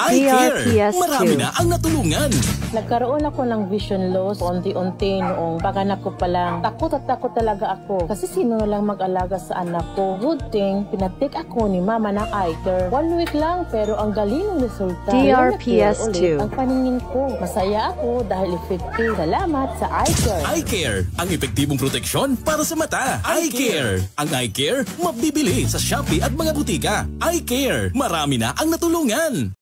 iCare. DRPS2. Marami na ang natulungan. Nagkaroon ako ng vision loss unti-unti noong paganak ko pa lang. Takot at takot talaga ako. Kasi sino na lang mag-alaga sa anak ko. Good thing, pinatik ako ni mama ng iCare. 1 week lang, pero ang galing ng resulta. DRPS2. Ang paningin ko. Masaya ako dahil effective. Salamat sa iCare. iCare, ang epektibong proteksyon para sa mata. iCare. Ang iCare, mabibili sa Shopee at mga butika. iCare, marami na ang natulungan.